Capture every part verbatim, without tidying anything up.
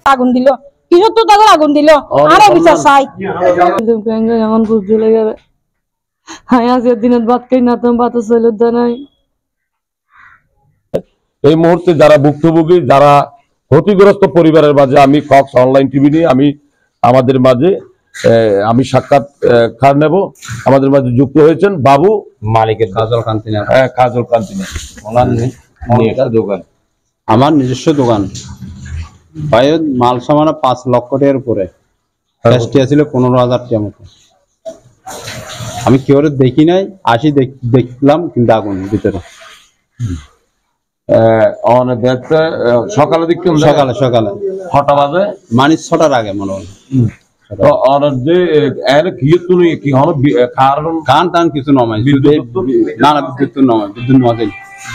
আগুন দিল কিসব তো তাকে আগুন দিল আরো বিচার চাই এখন বুঝতে লেগে হ্যাঁ আজ দিনের বাদ খাই না তুমি বাতা চলে নাই। এই মুহূর্তে যারা ভুক্তভোগী যারা ক্ষতিগ্রস্ত পরিবারের মাঝে আমি কক্স অনলাইন টিভি নিয়ে আমি আমাদের মাঝে আমি সাক্ষাৎ কার নেব। আমাদের মাঝে যুক্ত হয়েছেন বাবু মালিকের কাজল কান্তি না। হ্যাঁ কাজল কান্তি না ওনার দোকান আমার নিজস্ব দোকান ভাই মাল সামান পাঁচ লক্ষ টাকার উপরে ছিল পনেরো হাজার টাকা মতো। আমি কেউ দেখি নাই আসি দেখলাম কিন্তু আগুন ভিতরে সকালে দেখলাম সকালে সকালে ছটা বাজে মানে ছটার আগে মনে হয় কান টান কিছু নমাই না না বিদ্যুৎ নমাই বিদ্যুৎ নমাই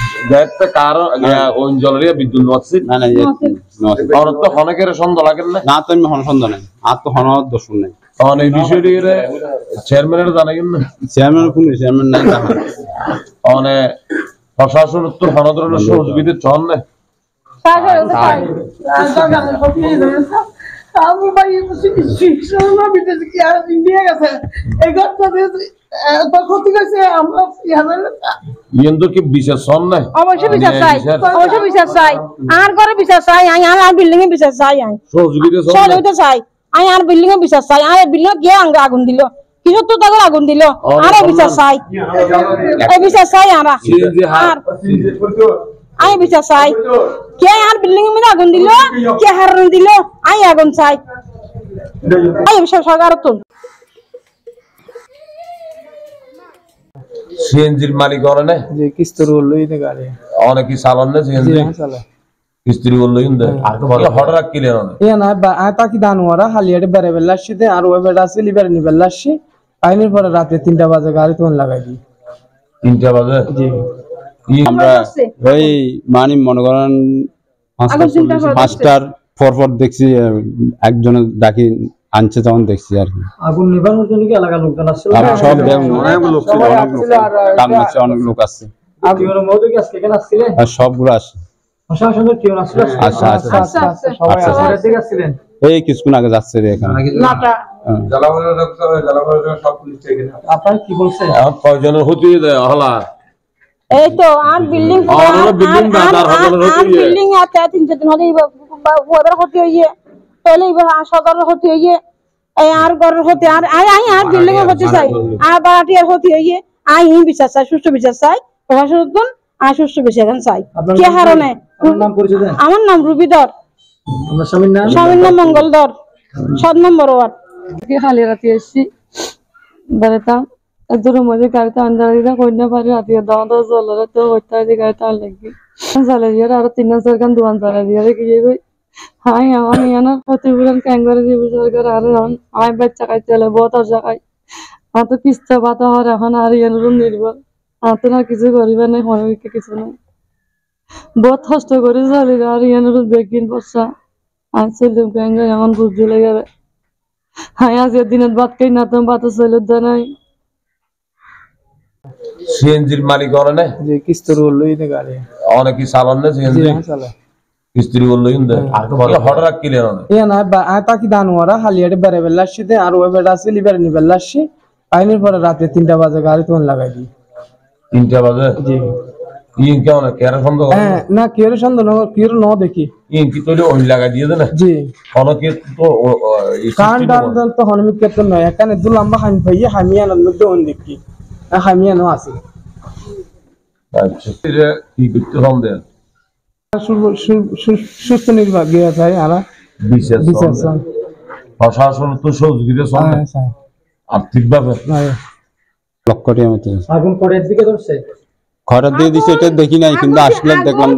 বিদ্যুৎ অনেকের সন্দেহ লাগে না তো আমি হন সন্দেহ নাই আর তো হন দোষ নাই এই বিষয়টি চেয়ারম্যানের জানাগেন না চেয়ারম্যান কোন চেয়ারম্যান নাই অনেক প্রশাসন উত্তর কোন ধরনের সহযোগিতা চল না বিচার চল না অবশ্যই বিচার চাই অবশ্যই বিচার চাই আর ঘরে বিচার চাই আর বিল্ডিং এ বিচার চাই সহযোগিতা চাই আর বিল্ডিং এ বিচার চাই আর বিল্ডিং কে আগুন দিল কিসব তো তাকে আগুন দিল আরো বিচার চাই এই বিচার চাই আর আমি বিচার চাই কে আর বিল্ডিং এর মধ্যে আগুন দিল কে হারান দিল আমি আগুন চাই এই বিষয় সরকার তো সিএনজির মালিক অনে যে কিস্তর হলোই না গাড়ি অনেক চালান না সিএনজি চালায় কিস্ত্রি হলোই না আর তো ভালো হড় রাখিলে না এ না আ তাকি দানওয়ারা হালিয়াড়ে বেরে বেলাশিতে আর ওই বেড়া আছে লিবার নি বেলাশি আইনের পরে রাতে তিনটা বাজে গাড়ি তোন লাগাই দি তিনটা বাজে জি আমরা ওই মানে মনে করেন পাঁচটার পর পর দেখছি একজন ডাকি আনছে তখন দেখছি আর কি আগুন নিভানোর জন্য কি এলাকার লোকজন আসছিল সব অনেক লোক ছিল অনেক লোক কাম আছে অনেক লোক আছে আগুনের মধ্যে কি আজকে কেন আসছিলেন আর সবগুলো আসে প্রশাসনের কি আসছিল আচ্ছা আচ্ছা আচ্ছা সবাই আসলে ঠিক আছিলেন এই কিছুক্ষণ আগে যাচ্ছে রে এখানে নাটা জালাবরের রক্ত জালাবরের সব পুলিশ থেকে আপনার কি বলছে আর কয়জনের হতি হলা এই তো আর বিল্ডিং আর বিল্ডিং দাদার হজনের হতি বিল্ডিং আছে তিন চার দিন হলে ওদের হতি হইয়ে তাহলে এবার সদর হতি হইয়ে এই আর ঘরের হতি আর আই আই আর বিল্ডিং এর হতি চাই আর বাড়াটিয়ার হতি হইয়ে আই হি বিচার চাই সুষ্ঠু বিচার চাই প্রশাসন আর সুষ্ঠু বিচার চাই কে হারনে নাম পরিচয় দেন আমার নাম রুবিধর আমার স্বামীর নাম স্বামীর নাম মঙ্গলধর সাত নম্বর ওয়ার্ড কি খালি রাতে এসছি বেড়াতাম এদের মধ্যে গাড়িতে আন্দারিরা কন্যা পারে রাতে দাও দাও জলের তো হত্যা দিয়ে গাড়িতে আর লাগবে জ্বালা দিয়ে আরো তিন হাজার গান দোকান জ্বালা দিয়ে কি যাবে হাই আমার ইয়ানা প্রতিবেদন ক্যাঙ্গারে দিয়ে সরকার আর আমি বাচ্চা খাইতে হলে বহুত জায়গায় আর তো কিস্তা পাতা হওয়ার এখন আর ইয়ানোর নির্ভর আর তো না কিছু করিবে নাই হরবিকে কিছু নাই বহুত কষ্ট করে চলি আর ইয়ানোর বেগিন বসা আর চলি ক্যাঙ্গা এখন বুঝতে লেগে হ্যাঁ আজ দিনের বাদ খাই না তুমি বাতা চলে নাই। সিএনজির মালিক অনে যে কিস্তর হলোই না গাড়ি অনেক চালান না সিএনজি চালায় কিস্ত্রি হলোই না আর তো ভালো হড় রাখিলে না এ না আ তাকি দানওয়ারা হালিয়াড়ে বেরে বেলাশিতে আর ওই বেড়া আছে লিবার নি বেলাশি আইনের পরে রাতে তিনটা বাজে গাড়ি তোন লাগাই দি তিনটা বাজে জি ইন কেমন কেরা সন্দেহ হ্যাঁ না কির সন্দেহ না কির ন দেখি ইন কি তোলে ওই লাগা দিয়ে দেন জি অনেকে তো কান ডান ডান তো হনমি কেত নয় এখানে দু লম্বা হান ভাইয়া হামিয়ান মধ্যে অন দেখি না হামিয়ানো আছে আচ্ছা এটা কি করতে সন্দেহ সুস্থ নির্বাহ গিয়া যায় আর বিশেষ প্রশাসন তো সহযোগিতা চলে আর্থিকভাবে লক্ষ টাকা মতো আগুন পরের দিকে ধরছে খরা দিয়ে দিছে এটা দেখি নাই কিন্তু আসলে দেখলাম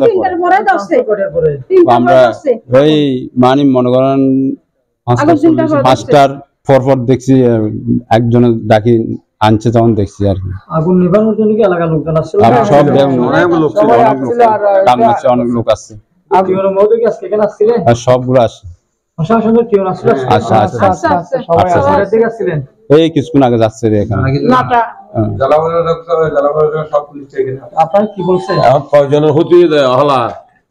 আমরা ওই মানে মনে করেন পাঁচটার পর পর দেখছি একজন ডাকি আনছে তখন দেখছি আর কি আগুন নিভানোর জন্য কি এলাকার লোকজন আসছিল সব অনেক লোক ছিল অনেক লোক কাম আছে অনেক লোক আছে আগুনের মধ্যে কি আজকে কেন আসছিলেন আর সবগুলো আসে প্রশাসনের কি আসছিল আচ্ছা আচ্ছা আচ্ছা সবাই আসলে ঠিক আছিলেন এই কিছুক্ষণ আগে যাচ্ছে রে এখানে নাটা জালাবরের রক্ত জালাবরের সব পুলিশ থেকে আপনার কি বলছে আর কয়জনের হতি হলা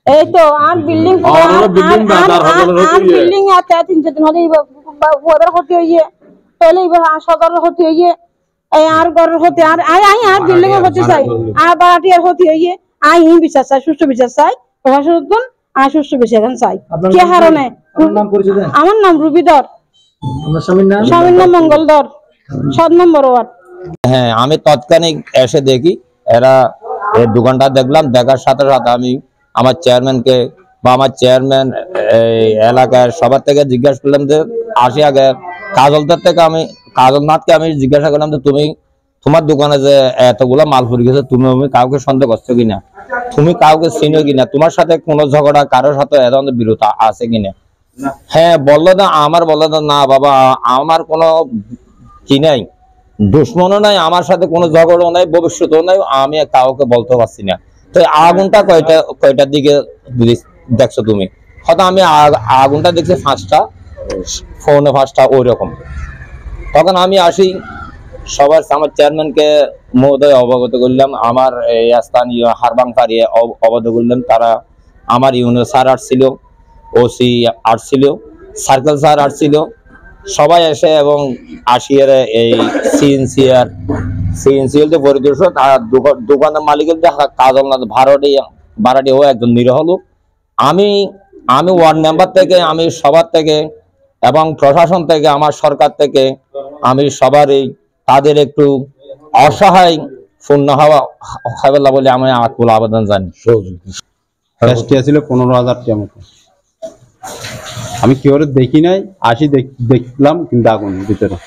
এই তো আর বিল্ডিং আর বিল্ডিং বাজার হলো আর বিল্ডিং আছে তিন চার দিন হলে ওদের হতে হইয়ে তাহলে এবার সদর হতে হইয়ে এই আর ঘর হতে আর আই আই আর বিল্ডিং এর হতে চাই আর বাড়াটি আর হতে হইয়ে আই হি বিচার চাই সুষ্ঠু বিচার চাই প্রশাসন আর সুষ্ঠু বিচার চাই কি হারনে আপনার নাম পরিচয় দেন। আমার নাম রুবিধর, আপনার স্বামীর নাম? স্বামীর নাম মঙ্গলধর, সাত নম্বর ওয়ার্ড। হ্যাঁ, আমি তৎক্ষণিক এসে দেখি এরা এই দোকানটা দেখলাম, দেখার সাথে সাথে আমি আমার চেয়ারম্যানকে বা আমার চেয়ারম্যান এই এলাকার সবার থেকে জিজ্ঞাসা করলাম যে আসি আগে কাজলদার থেকে আমি কাজলনাথকে আমি জিজ্ঞাসা করলাম যে তুমি তোমার দোকানে যে এতগুলো মাল পড়ে গেছে তুমি আমি কাউকে সন্দেহ করছো কিনা, তুমি কাউকে চিনো কিনা, তোমার সাথে কোনো ঝগড়া কারোর সাথে এ ধরনের বিরোধ আছে কিনা। হ্যাঁ বললো না, আমার বললো না বাবা আমার কোনো কি নাই, দুশ্মনও নাই, আমার সাথে কোনো ঝগড়াও নাই, ভবিষ্যতেও নাই, আমি কাউকে বলতে পারছি না। তো আগুনটা কয়টা কয়টার দিকে দেখছো তুমি? হয়তো আমি আগুনটা দেখছি পাঁচটা, ফোনে পাঁচটা ওই রকম। তখন আমি আসি সবার আমার চেয়ারম্যানকে মহোদয় অবগত করলাম, আমার এই স্থানীয় হারবাং পাড়িয়ে অবগত করলাম, তারা আমার ইউনিয়ন স্যার আসছিল, ওসি আসছিল, সার্কেল স্যার আসছিল, সবাই এসে এবং আসিয়ার এই সিএনসিআর সিএনসিএল যে পরিদর্শক আর দোকানের মালিকের যে কাজলনাথ ভাড়াটি ভাড়াটি ও একজন নিরহ লোক। আমি আমি ওয়ার্ড মেম্বার থেকে, আমি সবার থেকে এবং প্রশাসন থেকে, আমার সরকার থেকে আমি সবারই তাদের একটু অসহায় পূর্ণ হওয়া হবে না বলে আমি আকুল আবেদন জানি। ক্যাশটি ছিল পনেরো হাজার টাকা মতো। আমি কেউ দেখি নাই, আসি দেখলাম কিন্তু আগুন ভিতরে।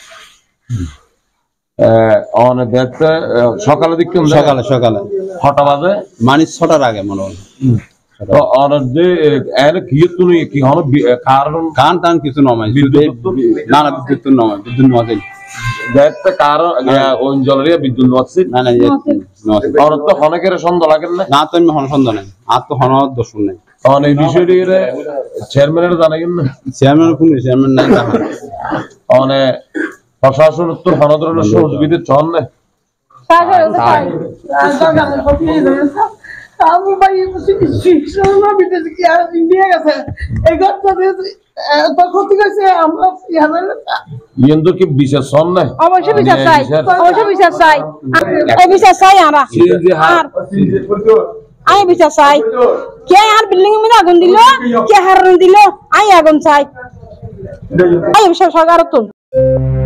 সকালে দিক সকালে সকালে ছটা বাজে মানে ছটার আগে মনে হয়। কারণ টান কিছু নমাই, না না বিদ্যুৎ নমাই, বিদ্যুৎ নমাই কারণ বিদ্যুৎ নমাচ্ছি না না তো অনেকের সন্দেহ লাগেন না, না তো আমি হন সন্দেহ নাই, আর তো হন দোষ নাই। তখন এই বিষয়টি চেয়ারম্যানের জানাগেন না, চেয়ারম্যান কোন চেয়ারম্যান নাই, মানে প্রশাসন উত্তর হনদরণের সহযোগিতা চল না। আমি ভাই বিদেশে কি আর ইন্ডিয়া গেছে এই ঘরটা ক্ষতি গেছে আমরা কিন্তু কি বিচার চল না? অবশ্যই বিচার চাই, অবশ্যই বিচার চাই, এই বিচার চাই আমরা আর আমি বিচার চাই। কে আর বিল্ডিং এর মধ্যে আগুন দিল, কে হারন দিল, আমি আগুন চাই, আমি সব সরকার তো